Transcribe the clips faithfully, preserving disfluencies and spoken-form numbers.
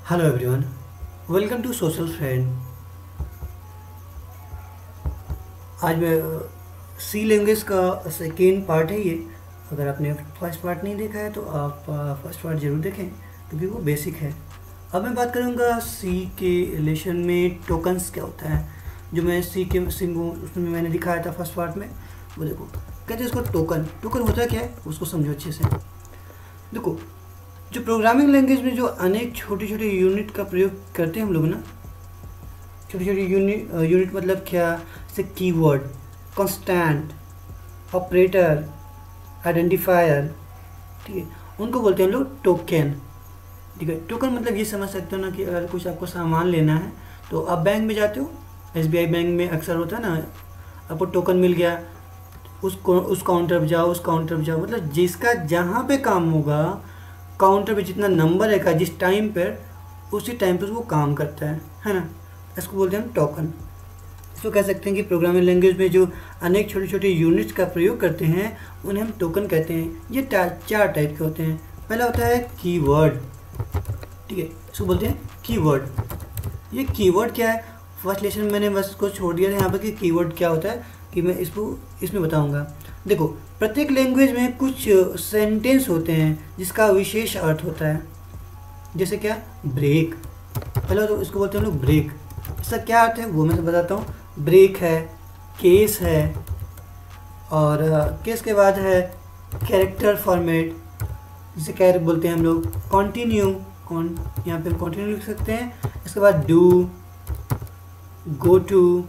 Hello everyone, welcome to social friend. आज मैं C language का सेकेंड पार्ट है ये। अगर आपने फर्स्ट पार्ट नहीं देखा है तो आप फर्स्ट पार्ट ज़रूर देखें क्योंकि वो बेसिक है। अब मैं बात करूँगा सी के रिलेशन में टोकन्स क्या होता है। जो मैं सी के सिंबल उसमें मैंने दिखाया था फर्स्ट पार्ट में, वो देखो कहते हैं इसको टोकन। टोकन होता क्या है उसको समझो अच्छे से। देखो, जो प्रोग्रामिंग लैंग्वेज में जो अनेक छोटे छोटे यूनिट का प्रयोग करते हैं हम लोग ना, छोटे छोटे यूनिट यूनिट मतलब क्या, जैसे कीवर्ड, कांस्टेंट, ऑपरेटर, आइडेंटिफायर, ठीक है, उनको बोलते हैं हम लोग टोकन। ठीक है, टोकन मतलब ये समझ सकते हो ना कि अगर कुछ आपको सामान लेना है तो आप बैंक में जाते हो, एसबीआई बैंक में अक्सर होता है ना, आपको टोकन मिल गया, उस उस काउंटर पर जाओ, उस काउंटर पर जाओ, मतलब जिसका जहाँ पे काम होगा काउंटर पे जितना नंबर है का जिस टाइम पर, उसी टाइम पर वो काम करता है है ना, इसको बोलते हैं हम टोकन। इसको कह सकते हैं कि प्रोग्रामिंग लैंग्वेज में जो अनेक छोटे छोटे यूनिट्स का प्रयोग करते हैं उन्हें हम टोकन कहते हैं। ये चार टाइप के होते हैं। पहला होता है कीवर्ड, ठीक है, इसको बोलते हैं कीवर्ड। ये कीवर्ड क्या है, फर्स्ट लेसन मैंने बस इसको छोड़ दिया था यहाँ पर कि कीवर्ड क्या होता है, कि मैं इसको इसमें बताऊँगा। देखो, प्रत्येक लैंग्वेज में कुछ सेंटेंस होते हैं जिसका विशेष अर्थ होता है। जैसे क्या, ब्रेक, पहले तो इसको बोलते हैं लोग ब्रेक। इसका क्या अर्थ है वो मैं तो बताता हूँ। ब्रेक है, केस है, और केस के बाद है कैरेक्टर फॉर्मेट, जिसे क्या बोलते हैं हम लोग, कॉन्टिन्यू, कौन यहाँ पे कॉन्टिन्यू लिख सकते हैं। इसके बाद do, go to,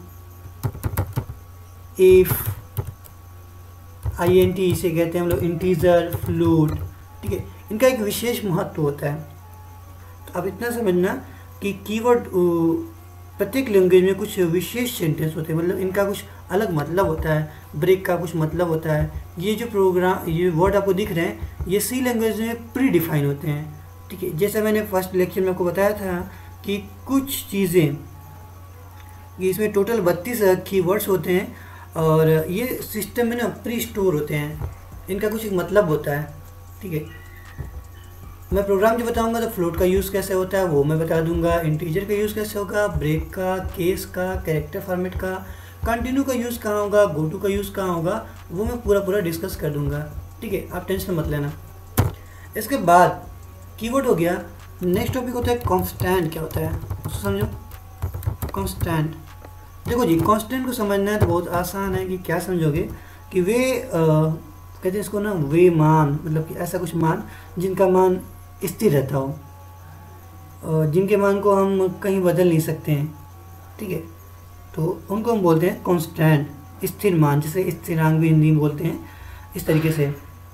if, I N T इसे कहते हैं हम लोग, इंटीजर, फ्लूट, ठीक है, इनका एक विशेष महत्व होता है। तो अब इतना समझना कि कीवर्ड प्रत्येक लैंग्वेज में कुछ विशेष सेंटेंस होते हैं, मतलब इनका कुछ अलग मतलब होता है। ब्रेक का कुछ मतलब होता है। ये जो प्रोग्राम ये वर्ड आपको दिख रहे हैं ये सी लैंग्वेज में प्री डिफाइन होते हैं, ठीक है। जैसे मैंने फर्स्ट लेक्चर में आपको बताया था कि कुछ चीज़ें, इसमें टोटल बत्तीस कीवर्ड्स होते हैं और ये सिस्टम में ना प्री स्टोर होते हैं, इनका कुछ एक मतलब होता है, ठीक है। मैं प्रोग्राम जो बताऊंगा तो फ्लोट का यूज़ कैसे होता है वो मैं बता दूंगा, इंटीजर का यूज़ कैसे होगा, ब्रेक का, केस का, कैरेक्टर फॉर्मेट का, कंटिन्यू का यूज़ कहाँ होगा, गो टू का यूज़ कहाँ होगा, वो मैं पूरा पूरा डिस्कस कर दूंगा, ठीक है, आप टेंशन मत लेना। इसके बाद कीवर्ड हो गया। नेक्स्ट टॉपिक होता है कांस्टेंट। क्या होता है उसको समझो, कांस्टेंट। देखो जी, कांस्टेंट को समझना है तो बहुत आसान है। कि क्या समझोगे कि वे आ, कहते हैं इसको ना, वे मान, मतलब कि ऐसा कुछ मान जिनका मान स्थिर रहता हो, और जिनके मान को हम कहीं बदल नहीं सकते हैं, ठीक है, तो उनको हम बोलते हैं कांस्टेंट, स्थिर मान, जैसे स्थिरांक भी हिंदी में बोलते हैं, इस तरीके से।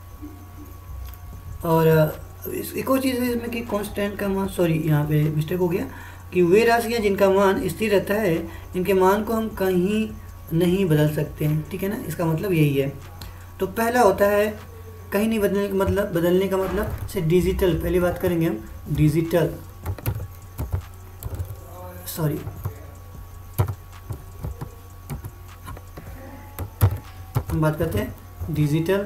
और एक और चीज़ है इसमें कि कांस्टेंट का मान, सॉरी यहाँ पे मिस्टेक हो गया, कि वे राशियाँ जिनका मान स्थिर रहता है इनके मान को हम कहीं नहीं बदल सकते हैं, ठीक है ना, इसका मतलब यही है। तो पहला होता है कहीं नहीं बदलने का मतलब, बदलने का मतलब से डिजिटल, पहली बात करेंगे हम डिजिटल, सॉरी हम बात करते हैं डिजिटल।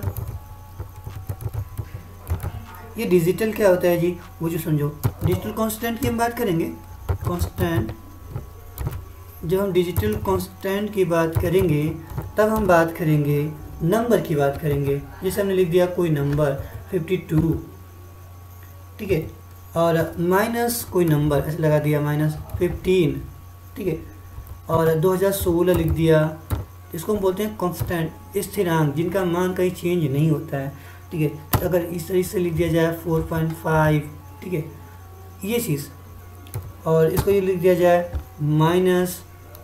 ये डिजिटल क्या होता है जी, वो जो समझो, डिजिटल कांस्टेंट की हम बात करेंगे। कांस्टेंट, जब हम डिजिटल कांस्टेंट की बात करेंगे तब हम बात करेंगे नंबर की बात करेंगे। जैसे हमने लिख दिया कोई नंबर फिफ्टी टू, ठीक है, और माइनस कोई नंबर ऐसे लगा दिया माइनस फिफ्टीन, ठीक है, और दो हज़ार सोलह लिख दिया। इसको हम बोलते हैं कांस्टेंट, स्थिरांक, जिनका मान कहीं चेंज नहीं होता है, ठीक है। अगर इस तरीके से लिख दिया जाए फोर पॉइंट फाइव, ठीक है, ये चीज़, और इसको ये लिख दिया जाए minus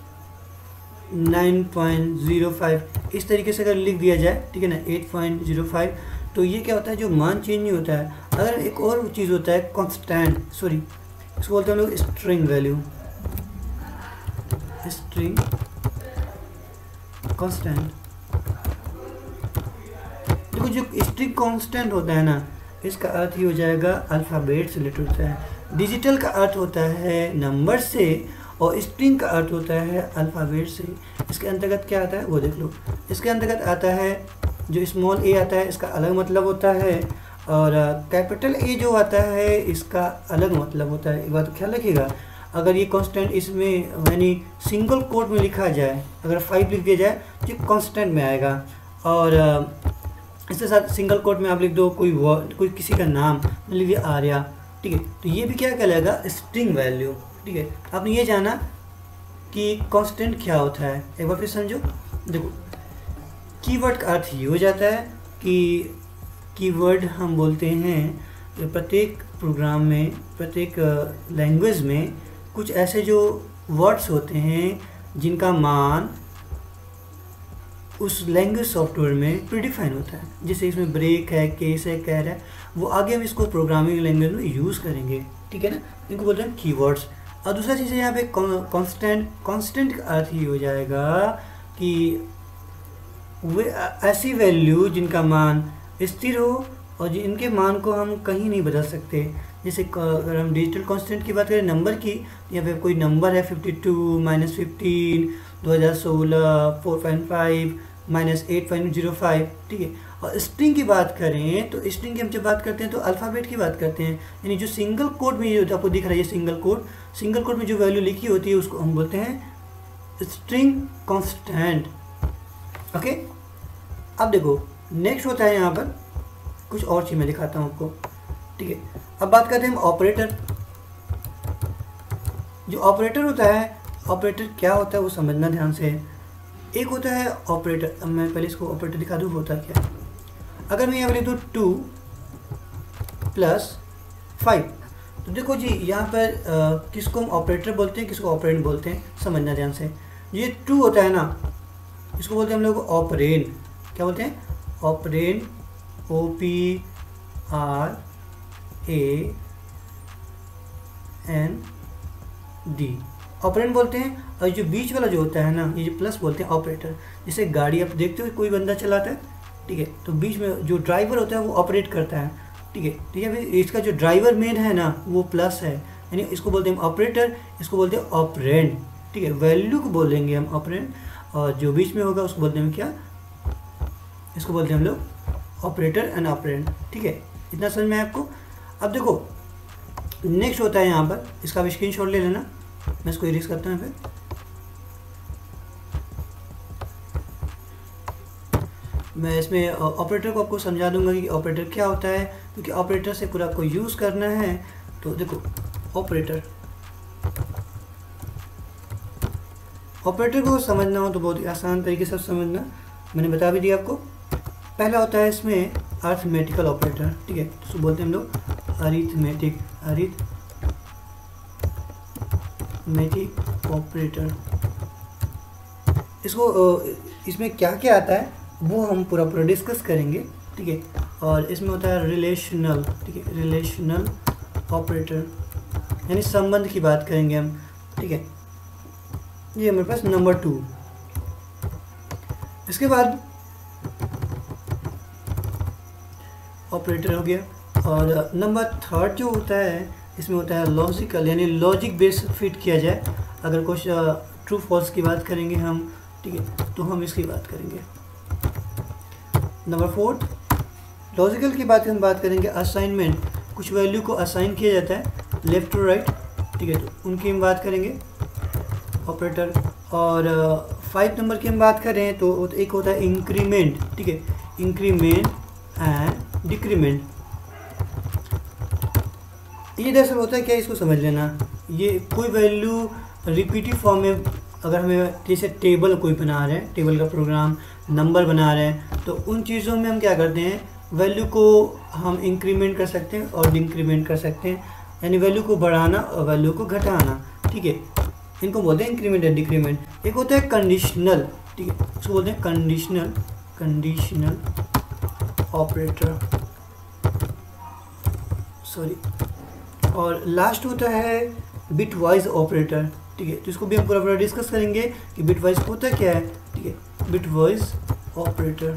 nine point zero five, इस तरीके से अगर लिख दिया जाए, ठीक है ना, एट पॉइंट ज़ीरो फाइव, तो ये क्या होता है, जो मान चेंज नहीं होता है। अगर एक और चीज़ होता है कांस्टेंट, सॉरी इसको बोलते हैं हम लोग स्ट्रिंग वैल्यू, स्ट्रिंग कांस्टेंट। देखो, जो स्ट्रिंग कांस्टेंट होता है ना, इसका अर्थ ही हो जाएगा अल्फ़ाबेट से रिलेटेड होता है। डिजिटल का अर्थ होता है नंबर से और स्ट्रिंग का अर्थ होता है अल्फ़ाबेट से। इसके अंतर्गत क्या आता है वो देख लो। इसके अंतर्गत आता है जो स्मॉल ए आता है, इसका अलग मतलब होता है, और कैपिटल ए जो आता है इसका अलग मतलब होता है, एक बात ख्याल रखिएगा। अगर ये कांस्टेंट इसमें यानी सिंगल कोट में लिखा जाए, अगर फाइव लिख दिया जाए तो ये कांस्टेंट में आएगा, और इसके साथ सिंगल कोट में आप लिख दो कोई वर्ड, कोई किसी का नाम लिख दिया आर्या, ठीक है, तो ये भी क्या कहलाएगा, स्ट्रिंग वैल्यू। ठीक है, आपने ये जाना कि कांस्टेंट क्या होता है, एक बार फिर समझो। देखो कीवर्ड का अर्थ ये हो जाता है कि कीवर्ड हम बोलते हैं प्रत्येक प्रोग्राम में, प्रत्येक लैंग्वेज में कुछ ऐसे जो वर्ड्स होते हैं जिनका मान उस लैंग्वेज सॉफ्टवेयर में प्रीडिफाइन होता है। जैसे इसमें ब्रेक है, केस है, कैर है, वो आगे हम इसको प्रोग्रामिंग लैंग्वेज में यूज़ करेंगे। ठीक है ना, इनको बोलते हैं कीवर्ड्स। और दूसरा चीज़ है यहाँ पे कांस्टेंट। कांस्टेंट का अर्थ ही हो जाएगा कि वे ऐसी वैल्यू जिनका मान स्थिर हो और जिनके मान को हम कहीं नहीं बदल सकते। जैसे अगर हम डिजिटल कांस्टेंट की बात करें नंबर की, या फिर कोई नंबर है फिफ्टी टू माइनस फिफ्टीन दो हज़ार सोलह four point five minus eight point zero five, ठीक है। और स्ट्रिंग की बात करें तो स्ट्रिंग की हम जब बात करते हैं तो अल्फ़ाबेट की बात करते हैं, यानी जो सिंगल कोड में ये आपको दिख रहा है, ये सिंगल कोड, सिंगल कोड में जो वैल्यू लिखी होती है उसको हम बोलते हैं स्ट्रिंग कांस्टेंट। ओके, अब देखो नेक्स्ट होता है यहाँ पर कुछ और चीज़ मैं दिखाता हूँ आपको। ठीक है, अब बात करते हैं हम ऑपरेटर। जो ऑपरेटर होता है, ऑपरेटर क्या होता है वो समझना ध्यान से। एक होता है ऑपरेटर, अब मैं पहले इसको ऑपरेटर दिखा दूँ होता क्या है। अगर मैं यहाँ लिख दूँ टू प्लस फाइव, तो देखो जी यहाँ पर आ, किसको हम ऑपरेटर बोलते हैं, किसको ऑपरेंड बोलते हैं, समझना ध्यान से। ये टू होता है ना, इसको बोलते हैं हम लोग ऑपरेंड। क्या बोलते हैं? Operand, O P R A N D, operand बोलते हैं। और जो बीच वाला जो होता है ना, ये जो प्लस बोलते हैं ऑपरेटर। जैसे गाड़ी आप देखते हो कोई बंदा चलाता है, ठीक है, तो बीच में जो ड्राइवर होता है वो ऑपरेट करता है, ठीक है। तो ये इसका जो ड्राइवर मेन है ना वो प्लस है, यानी इसको बोलते हैं ऑपरेटर, इसको बोलते हैं ऑपरेंड, ठीक है। वैल्यू को बोलेंगे हम ऑपरेंड, और जो बीच में होगा उसको बोलते हैं क्या, इसको बोलते हैं हम लोग ऑपरेटर एंड ऑपरेंड, ठीक है। इतना समझ में आपको। अब देखो नेक्स्ट होता है यहाँ पर, इसका भी स्क्रीन शॉट ले लेना, मैं इसको इरेज करता हूँ फिर। मैं इसमें ऑपरेटर को आपको समझा दूंगा कि ऑपरेटर क्या होता है, क्योंकि ऑपरेटर से पूरा आपको यूज़ करना है। तो देखो ऑपरेटर, ऑपरेटर को समझना हो तो बहुत ही आसान तरीके से समझना, मैंने बता भी दिया आपको। पहला होता है इसमें अरिथमेटिकल ऑपरेटर, ठीक है, तो बोलते हैं हम लोग अरिथमेटिक, अरिथमेटिक ऑपरेटर। इसको इसमें क्या क्या आता है वो हम पूरा पूरा डिस्कस करेंगे, ठीक है। और इसमें होता है रिलेशनल, ठीक है, रिलेशनल ऑपरेटर, यानी संबंध की बात करेंगे हम, ठीक है। ये हमारे पास नंबर टू। इसके बाद ऑपरेटर हो गया। और नंबर थर्ड जो होता है इसमें होता है लॉजिकल, यानी लॉजिक बेस फिट किया जाए। अगर कुछ ट्रू फॉल्स की बात करेंगे हम, ठीक है, तो हम इसकी बात करेंगे। नंबर फोर्थ लॉजिकल की बात हम बात करेंगे असाइनमेंट, कुछ वैल्यू को असाइन किया जाता है लेफ्ट टू राइट, ठीक है, तो उनकी हम बात करेंगे ऑपरेटर। और फाइव नंबर की हम बात करें तो एक होता है इंक्रीमेंट, ठीक है, इंक्रीमेंट एंड डिक्रीमेंट। ये दरअसल होता है क्या, इसको समझ लेना। ये कोई वैल्यू रिपीटिव फॉर्म में, अगर हमें जैसे टेबल कोई बना रहे हैं, टेबल का प्रोग्राम, नंबर बना रहे हैं, तो उन चीज़ों में हम क्या करते हैं, वैल्यू को हम इंक्रीमेंट कर सकते हैं और डिक्रीमेंट कर सकते हैं, यानी वैल्यू को बढ़ाना और वैल्यू को घटाना, ठीक है। इनको बोलते हैं इंक्रीमेंट एंड डिक्रीमेंट। एक होता है कंडीशनल, ठीक है, इसको बोलते हैं कंडीशनल, कंडीशनल ऑपरेटर, सॉरी। और लास्ट होता है बिट वाइज ऑपरेटर, ठीक है, तो इसको भी हम पूरा पूरा डिस्कस करेंगे कि बिट वाइज होता क्या है, ठीक है, बिट वाइज ऑपरेटर।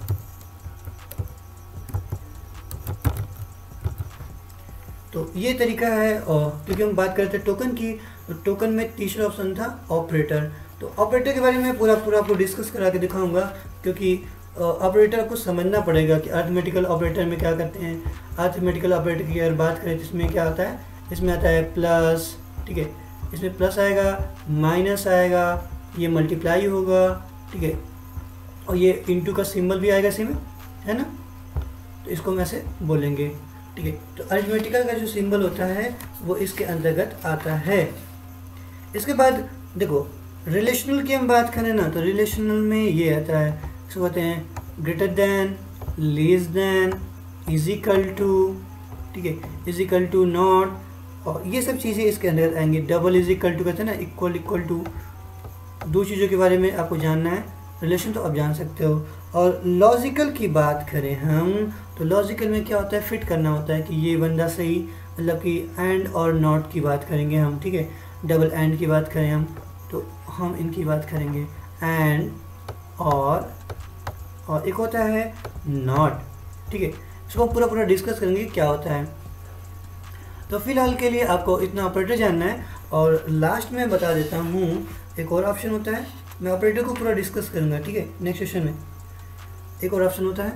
तो ये तरीका है। और क्योंकि हम बात करते हैं टोकन की, तो टोकन में तीसरा ऑप्शन था ऑपरेटर। तो ऑपरेटर के बारे में पूरा पूरा आपको डिस्कस करा के दिखाऊंगा, क्योंकि ऑपरेटर आपको समझना पड़ेगा कि अरिथमेटिकल ऑपरेटर में क्या करते हैं। अरिथमेटिकल ऑपरेटर की अगर बात करें तो इसमें क्या आता है, इसमें आता है प्लस, ठीक है, इसमें प्लस आएगा, माइनस आएगा, ये मल्टीप्लाई होगा, ठीक है, और ये इंटू का सिंबल भी आएगा इसी में, है ना, तो इसको हम ऐसे बोलेंगे, ठीक है। तो अरिथमेटिकल का जो सिंबल होता है वो इसके अंतर्गत आता है। इसके बाद देखो रिलेशनल की हम बात करें ना, तो रिलेशनल में ये आता है, इसको कहते हैं greater than, less than, equal to, ठीक है, इजिकल टू नॉट, और ये सब चीज़ें इसके अंदर आएंगी। डबल इजिकल टू कहते हैं ना, इक्वल इक्वल टू, दो चीज़ों के बारे में आपको जानना है। रिलेशन तो आप जान सकते हो। और लॉजिकल की बात करें हम, तो लॉजिकल में क्या होता है, फिट करना होता है कि ये बंदा सही, मतलब कि एंड और नॉट की बात करेंगे हम, ठीक है, डबल एंड की बात करें हम तो हम इनकी बात करेंगे एंड और और एक होता है नॉट, ठीक है। इसको हम पूरा पूरा डिस्कस करेंगे क्या होता है। तो फिलहाल के लिए आपको इतना ऑपरेटर जानना है। और लास्ट में बता देता हूँ एक और ऑप्शन होता है, मैं ऑपरेटर को पूरा डिस्कस करूँगा, ठीक है, नेक्स्ट सेशन में। एक और ऑप्शन होता है,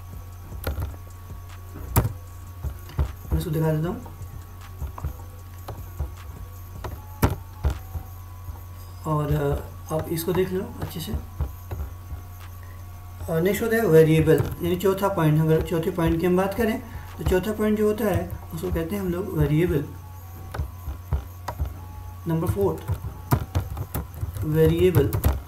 मैं इसको दिखा देता हूँ, और आप इसको देख लो अच्छे से। और नेक्स्ट होता है वेरिएबल, यानी चौथा पॉइंट। अगर चौथे पॉइंट की हम बात करें तो चौथा पॉइंट जो होता है उसको कहते हैं हम लोग variable. Number fourth, variable.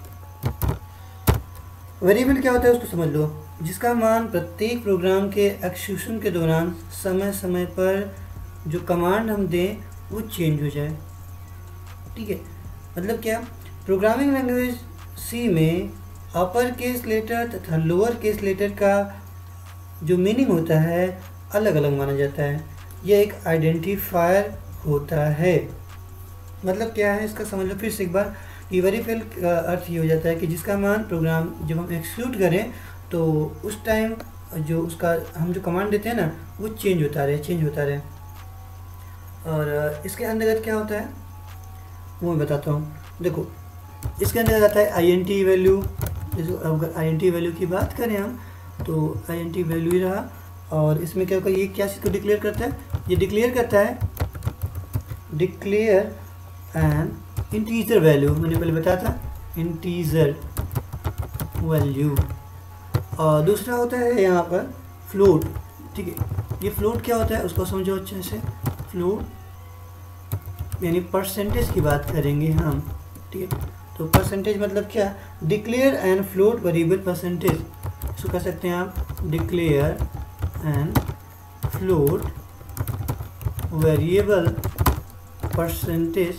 Variable क्या होता है उसको समझ लो, जिसका मान प्रत्येक प्रोग्राम के एक्जीक्यूशन के दौरान समय समय पर जो कमांड हम दें वो चेंज हो जाए, ठीक है। मतलब क्या, प्रोग्रामिंग लैंग्वेज सी में अपर केस लेटर तथा लोअर केस लेटर का जो मीनिंग होता है अलग अलग माना जाता है। यह एक आइडेंटिफायर होता है। मतलब क्या है इसका समझ लो फिर से एक बार, कि वेरिएबल का अर्थ ये हो जाता है कि जिसका मान प्रोग्राम जब हम एक्जीक्यूट करें तो उस टाइम जो उसका हम जो कमांड देते हैं ना वो चेंज होता रहे चेंज होता रहे और इसके अंतर्गत क्या होता है वो मैं बताता हूँ। देखो इसके अंदर आता है आई एन टी वैल्यू। जैसे अगर आई एन टी वैल्यू की बात करें हम तो आई एन टी वैल्यू ही रहा, और इसमें क्या होगा, ये क्या चीज़ को डिक्लेयर करता है, ये डिक्लेयर करता है डिक्लेयर एन इंटीजर वैल्यू। मैंने पहले बताया था इंटीजर वैल्यू। और दूसरा होता है यहाँ पर फ्लोट, ठीक है। ये फ्लोट क्या होता है उसको समझो अच्छे से। फ्लोट यानी परसेंटेज की बात करेंगे हम, ठीक है। तो परसेंटेज मतलब क्या, declare and float variable percentage, इसको कह सकते हैं आप declare and float variable percentage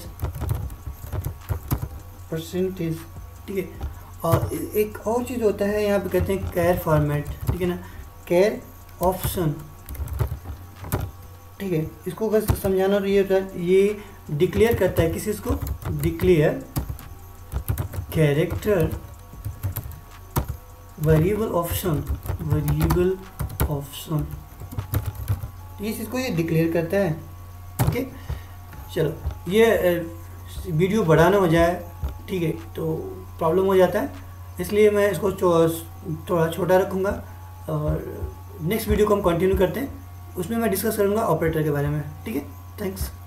percentage ठीक है। और एक और चीज़ होता है यहाँ पे कहते हैं कैर फॉर्मेट, ठीक है ना, कैर ऑप्शन, ठीक है। इसको अगर समझाना तो ये होता है, ये डिक्लेयर करता है किसी इसको, declare character variable option variable option, इस चीज़ को ये डिक्लेयर करता है, ओके। चलो ये वीडियो बड़ा ना हो जाए, ठीक है, तो प्रॉब्लम हो जाता है, इसलिए मैं इसको थोड़ा छोटा रखूँगा और नेक्स्ट वीडियो को हम कंटिन्यू करते हैं, उसमें मैं डिस्कस करूँगा ऑपरेटर के बारे में, ठीक है। थैंक्स।